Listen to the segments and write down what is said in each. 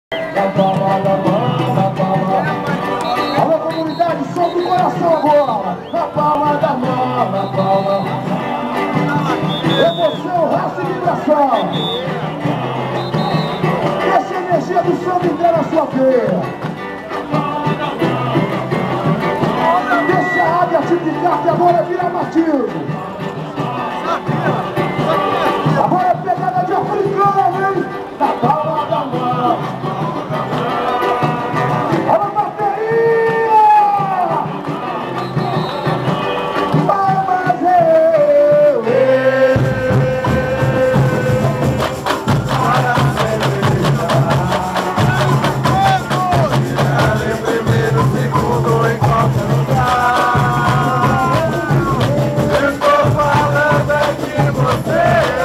Na palma da mão, na palma. Alô, comunidade, som do coração agora. Na palma da mão, na palma. Emoção, raça e vibração. Deixa a energia do som entrar na sua veia. Deixa a águia te picar que agora vira Matilde. Agora é pegada de africana, hein? Na palma da mão. Alô, bateria! Mas eu. Primeiro, segundo, em qualquer lugar. Eu estou falando de você.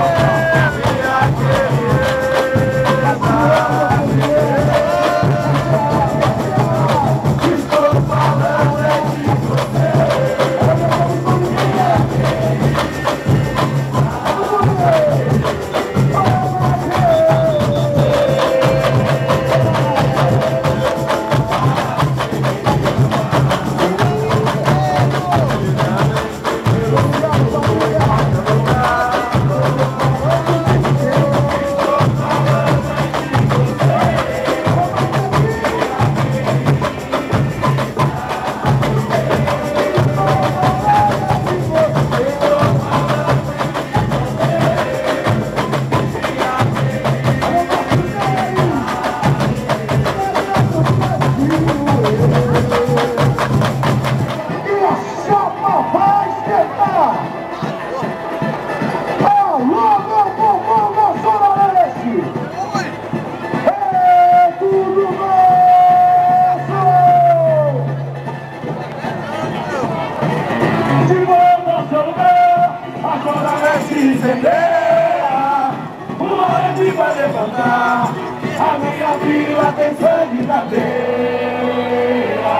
A minha vila tem sangue na veia.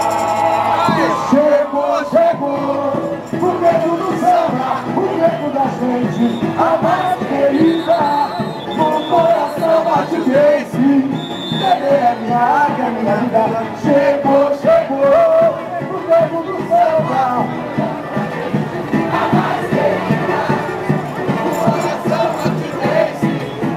Chegou, chegou o medo do samba, o medo da gente, a mais querida. No coração bate quente, cadê a minha águia, minha vida? Chegou, chegou o medo do samba, a mais querida. No coração bate quente.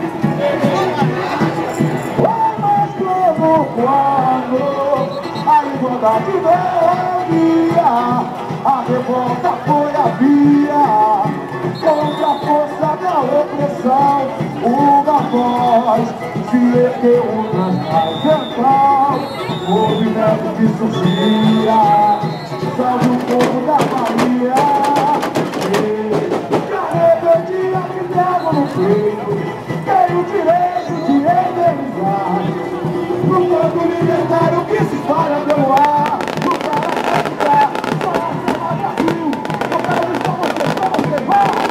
Quando a igualdade veio, a revolta foi a via contra a força da opressão. Uma voz se ergueu na central, movimento que surgia, salve o povo da Bahia. Rebeldia que trago no peito, tem o direito de endereçar. No campo libertário que se espalha pelo ar, no Pará, só a Brasil, eu quero ver só você vai.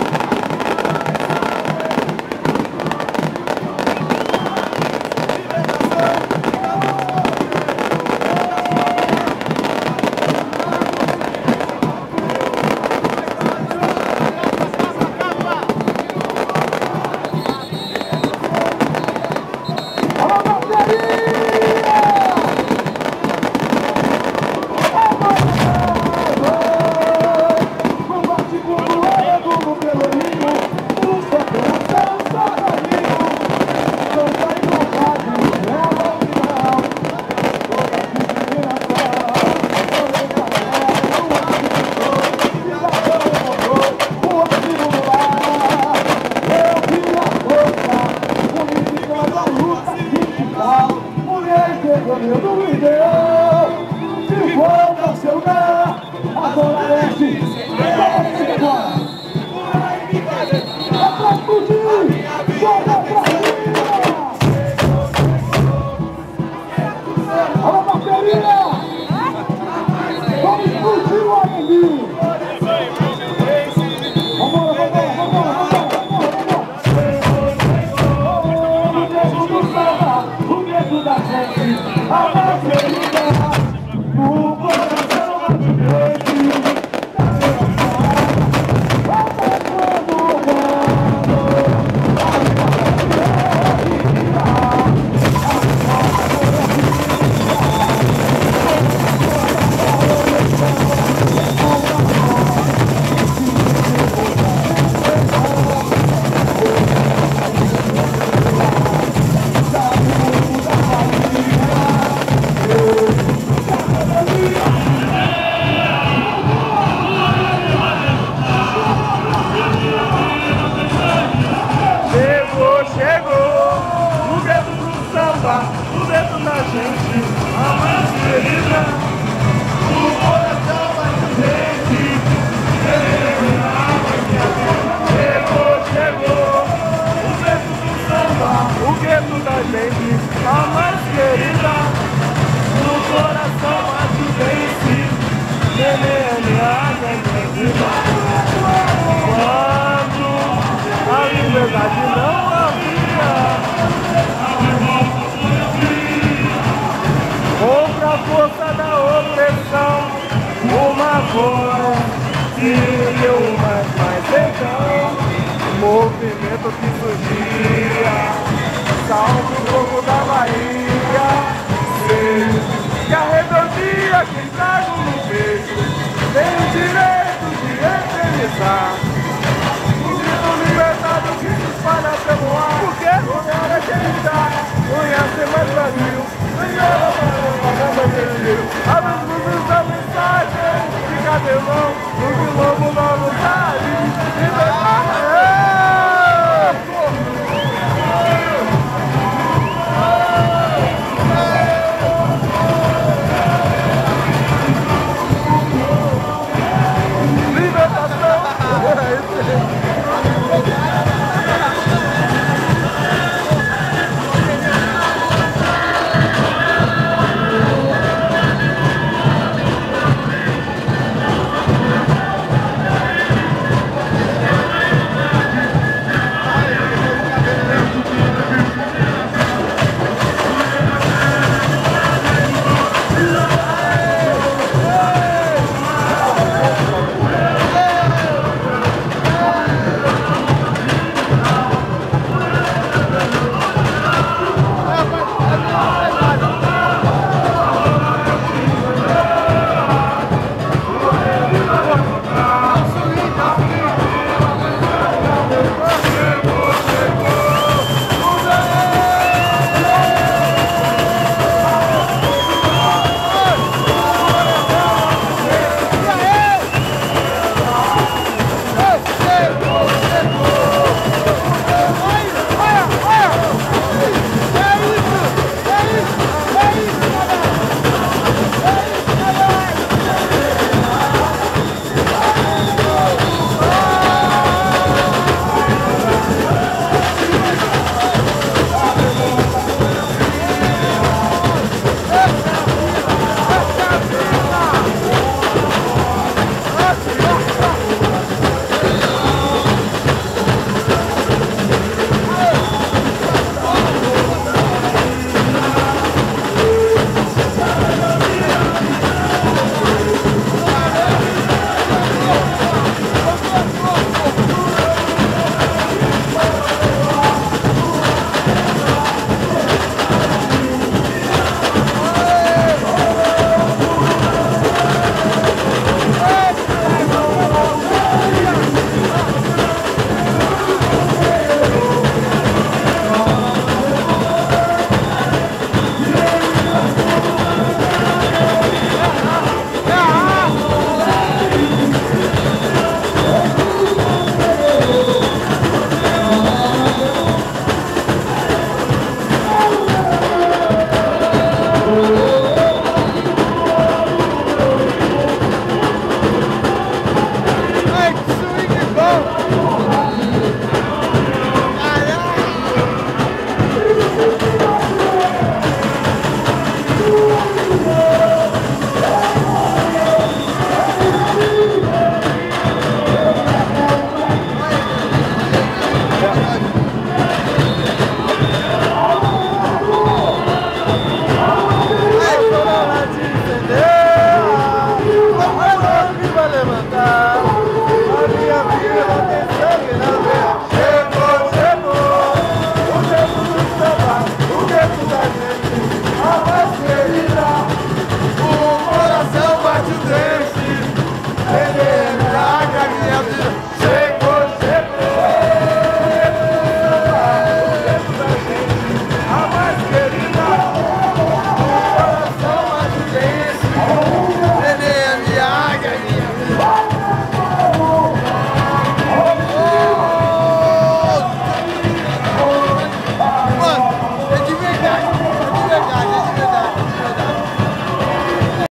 samba, o vento da gente, a mais querida, o coração bate gente. Chegou, o vento do samba, o gueto da gente, a mais querida, no coração bate gente. Quando a liberdade não havia, contra a força da opressão, uma voz que deu mais então, movimento que surgia, salve o povo da Bahia, sei que a rebeldia que trago no peito tem o direito de eternizar. Um grito libertado que se espalha pelo ar, porque não era acreditar, não ia ser mais Brasil, não ia abre os luzes da mensagem, de cabelão, no quilombo não vontade, libertar.